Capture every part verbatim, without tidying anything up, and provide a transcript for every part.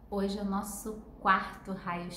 Hoje é o nosso quarto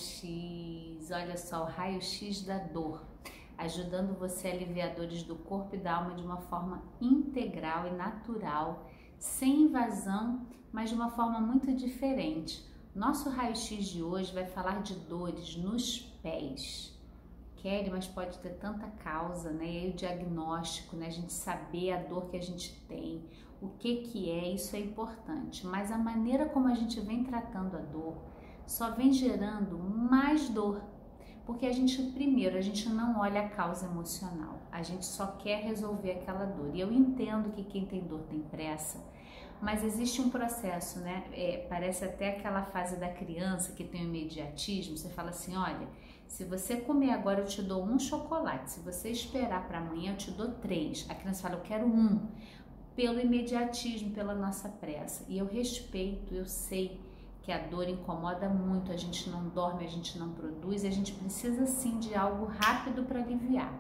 raio-x. Olha só, o raio-x da dor, ajudando você a aliviar dores do corpo e da alma de uma forma integral e natural, sem invasão, mas de uma forma muito diferente. Nosso raio-x de hoje vai falar de dores nos pés. Kelly, mas pode ter tanta causa, né? E aí o diagnóstico, né? A gente saber a dor que a gente tem, o que que é, isso é importante. Mas a maneira como a gente vem tratando a dor só vem gerando mais dor. Porque a gente, primeiro, a gente não olha a causa emocional. A gente só quer resolver aquela dor. E eu entendo que quem tem dor tem pressa, mas existe um processo, né? É, parece até aquela fase da criança que tem o imediatismo. Você fala assim, olha, se você comer agora eu te dou um chocolate, se você esperar para amanhã eu te dou três. A criança fala, eu quero um, pelo imediatismo, pela nossa pressa. E eu respeito, eu sei que a dor incomoda muito, a gente não dorme, a gente não produz, a gente precisa sim de algo rápido para aliviar.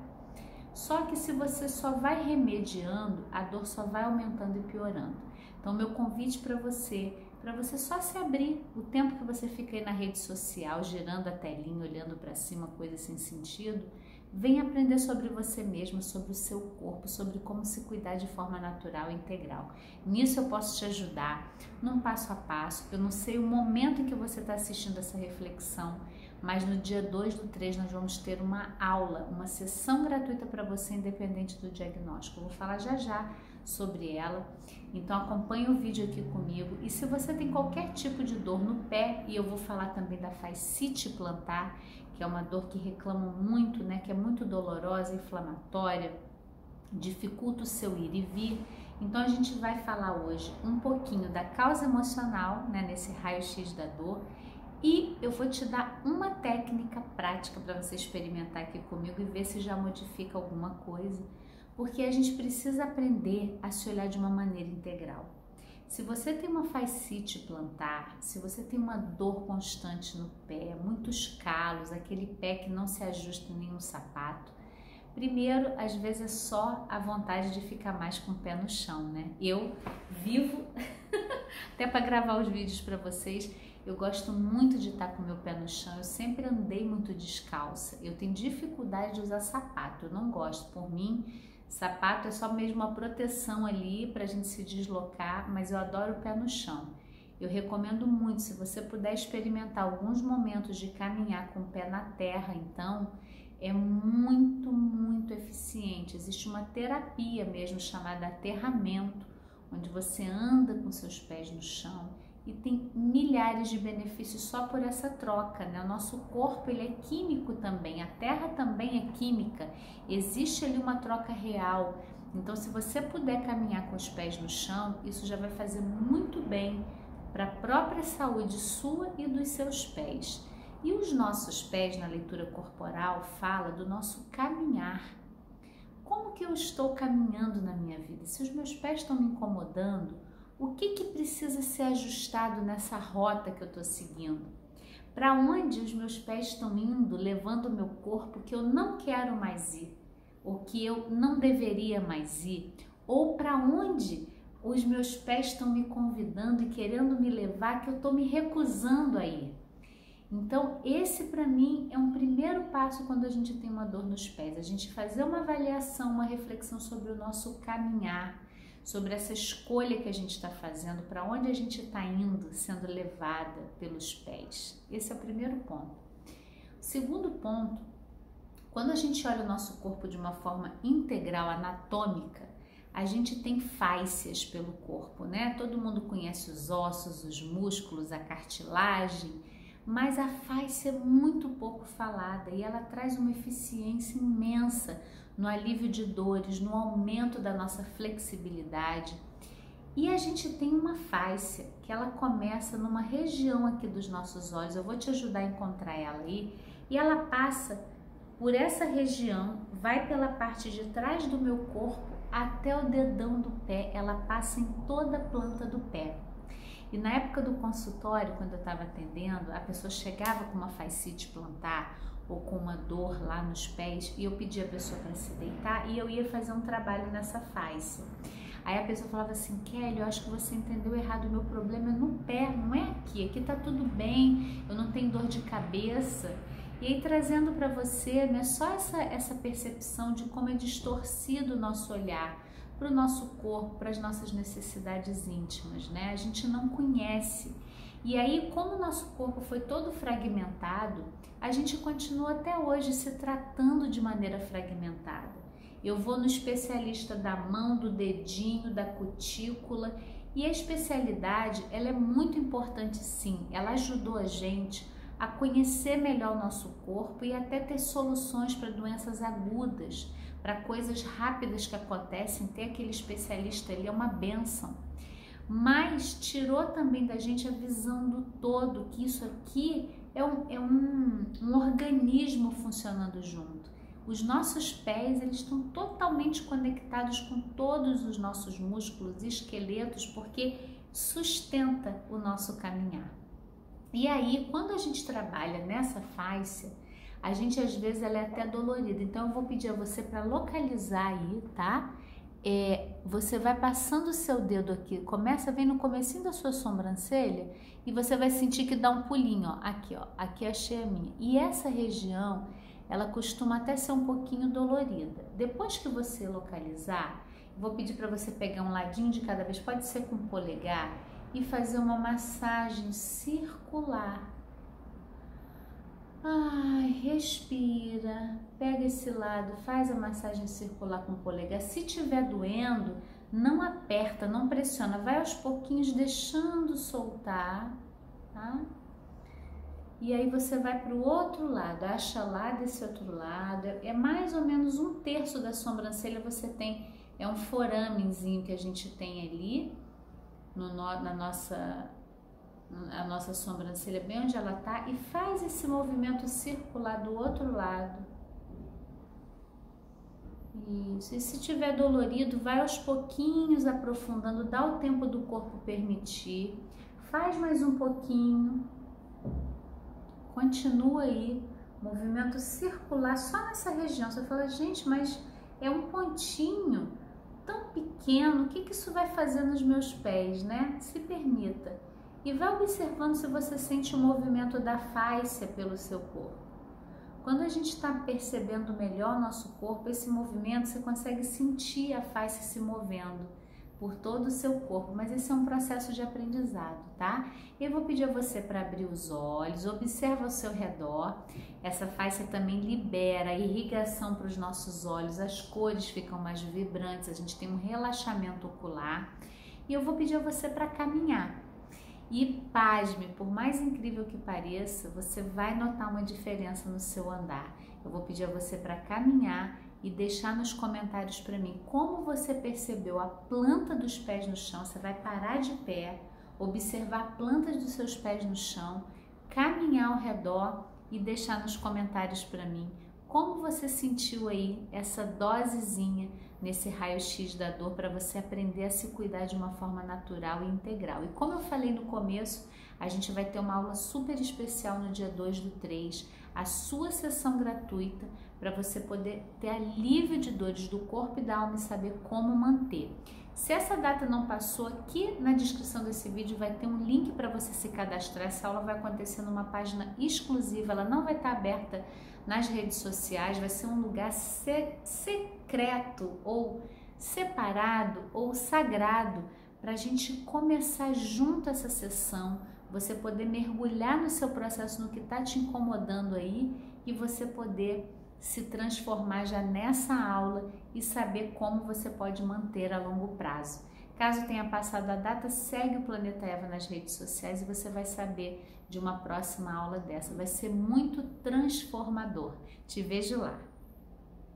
Só que se você só vai remediando, a dor só vai aumentando e piorando. Então, meu convite para você, para você só se abrir, o tempo que você fica aí na rede social, girando a telinha, olhando para cima, coisa sem sentido, vem aprender sobre você mesmo, sobre o seu corpo, sobre como se cuidar de forma natural e integral. Nisso eu posso te ajudar, num passo a passo. Eu não sei o momento em que você está assistindo essa reflexão, mas no dia dois do três nós vamos ter uma aula, uma sessão gratuita para você, independente do diagnóstico. Eu vou falar já já sobre ela, então acompanhe o vídeo aqui comigo. E se você tem qualquer tipo de dor no pé, e eu vou falar também da fascite plantar, que é uma dor que reclamam muito, né, que é muito dolorosa, inflamatória, dificulta o seu ir e vir. Então a gente vai falar hoje um pouquinho da causa emocional, né, nesse raio-x da dor, e eu vou te dar uma técnica prática para você experimentar aqui comigo e ver se já modifica alguma coisa, porque a gente precisa aprender a se olhar de uma maneira integral. Se você tem uma fascite plantar, se você tem uma dor constante no pé, muitos calos, aquele pé que não se ajusta em nenhum sapato, primeiro, às vezes é só a vontade de ficar mais com o pé no chão, né? Eu vivo, até para gravar os vídeos para vocês, eu gosto muito de estar com o meu pé no chão, eu sempre andei muito descalça, eu tenho dificuldade de usar sapato, eu não gosto, por mim, sapato é só mesmo uma proteção ali para a gente se deslocar, mas eu adoro o pé no chão. Eu recomendo muito, se você puder experimentar alguns momentos de caminhar com o pé na terra, então, é muito, muito eficiente. Existe uma terapia mesmo chamada aterramento, onde você anda com seus pés no chão e tem milhares de benefícios só por essa troca, né? O nosso corpo, ele é químico também, a terra também é química, existe ali uma troca real. Então, se você puder caminhar com os pés no chão, isso já vai fazer muito bem para a própria saúde sua e dos seus pés. E os nossos pés, na leitura corporal, fala do nosso caminhar. Como que eu estou caminhando na minha vida? Se os meus pés estão me incomodando, o que que precisa ser ajustado nessa rota que eu estou seguindo? Para onde os meus pés estão indo, levando o meu corpo que eu não quero mais ir, ou que eu não deveria mais ir? Ou para onde os meus pés estão me convidando e querendo me levar que eu estou me recusando a ir? Então, esse para mim é um primeiro passo quando a gente tem uma dor nos pés, a gente fazer uma avaliação, uma reflexão sobre o nosso caminhar, sobre essa escolha que a gente está fazendo, para onde a gente está indo, sendo levada pelos pés. Esse é o primeiro ponto. O segundo ponto, quando a gente olha o nosso corpo de uma forma integral, anatômica, a gente tem fáscias pelo corpo, né? Todo mundo conhece os ossos, os músculos, a cartilagem, mas a fáscia é muito pouco falada e ela traz uma eficiência imensa no alívio de dores, no aumento da nossa flexibilidade. E a gente tem uma fáscia que ela começa numa região aqui dos nossos olhos, eu vou te ajudar a encontrar ela aí, e ela passa por essa região, vai pela parte de trás do meu corpo até o dedão do pé, ela passa em toda a planta do pé. E na época do consultório, quando eu estava atendendo, a pessoa chegava com uma fascite plantar ou com uma dor lá nos pés e eu pedia a pessoa para se deitar e eu ia fazer um trabalho nessa fáscia. Aí a pessoa falava assim, Kelly, eu acho que você entendeu errado, o meu problema é no pé, não é aqui, aqui tá tudo bem, eu não tenho dor de cabeça. E aí trazendo para você, né, só essa, essa percepção de como é distorcido o nosso olhar para o nosso corpo, para as nossas necessidades íntimas, né? A gente não conhece. E aí, como o nosso corpo foi todo fragmentado, a gente continua até hoje se tratando de maneira fragmentada. Eu vou no especialista da mão, do dedinho, da cutícula, e a especialidade, ela é muito importante sim, ela ajudou a gente a conhecer melhor o nosso corpo e até ter soluções para doenças agudas, para coisas rápidas que acontecem. Ter aquele especialista ali é uma bênção, mas tirou também da gente a visão do todo, que isso aqui é um, é um, um organismo funcionando junto. Os nossos pés, eles estão totalmente conectados com todos os nossos músculos e esqueletos, porque sustenta o nosso caminhar. E aí, quando a gente trabalha nessa fáscia, a gente às vezes ela é até dolorida. Então eu vou pedir a você para localizar aí, tá? É, você vai passando o seu dedo aqui, começa, vem no comecinho da sua sobrancelha e você vai sentir que dá um pulinho, ó, aqui, ó, aqui achei a minha. E essa região, ela costuma até ser um pouquinho dolorida. Depois que você localizar, vou pedir para você pegar um ladinho de cada vez, pode ser com o polegar, e fazer uma massagem circular. Ai, respira, pega esse lado, faz a massagem circular com o polegar. Se tiver doendo, não aperta, não pressiona, vai aos pouquinhos deixando soltar, tá? E aí você vai para o outro lado, acha lá desse outro lado, é mais ou menos um terço da sobrancelha você tem, é um foramezinho que a gente tem ali, no, na nossa... a nossa sobrancelha bem onde ela tá, e faz esse movimento circular do outro lado. Isso, e se tiver dolorido, vai aos pouquinhos aprofundando, dá o tempo do corpo permitir, faz mais um pouquinho, continua aí, movimento circular só nessa região. Você fala, gente, mas é um pontinho tão pequeno, o que que isso vai fazer nos meus pés, né? Se permita. E vai observando se você sente o movimento da fáscia pelo seu corpo. Quando a gente está percebendo melhor o nosso corpo, esse movimento, você consegue sentir a fáscia se movendo por todo o seu corpo, mas esse é um processo de aprendizado, tá? Eu vou pedir a você para abrir os olhos, observa ao seu redor. Essa fáscia também libera a irrigação para os nossos olhos, as cores ficam mais vibrantes, a gente tem um relaxamento ocular. E eu vou pedir a você para caminhar. E pasme, por mais incrível que pareça, você vai notar uma diferença no seu andar. Eu vou pedir a você para caminhar e deixar nos comentários para mim como você percebeu a planta dos pés no chão. Você vai parar de pé, observar a planta dos seus pés no chão, caminhar ao redor e deixar nos comentários para mim como você sentiu aí essa dosezinha nesse raio-x da dor, para você aprender a se cuidar de uma forma natural e integral. E como eu falei no começo, a gente vai ter uma aula super especial no dia dois do três, a sua sessão gratuita, para você poder ter alívio de dores do corpo e da alma e saber como manter. Se essa data não passou, aqui na descrição desse vídeo vai ter um link para você se cadastrar. Essa aula vai acontecer numa página exclusiva, ela não vai estar aberta nas redes sociais, vai ser um lugar se secreto ou separado ou sagrado para a gente começar junto essa sessão, você poder mergulhar no seu processo, no que está te incomodando aí, e você poder se transformar já nessa aula e saber como você pode manter a longo prazo. Caso tenha passado a data, segue o Planeta Eva nas redes sociais e você vai saber de uma próxima aula dessa. Vai ser muito transformador. Te vejo lá!